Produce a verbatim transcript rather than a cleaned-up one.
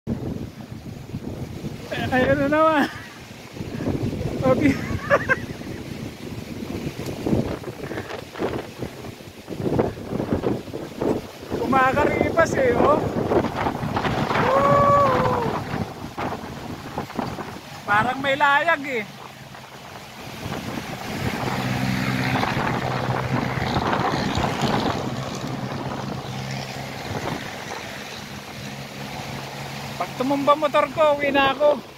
Ayun na naman. Okay. Kumakaripas eh, oh. Woo! Parang may layag eh. Pag tumumba motor ko, uwi na ako.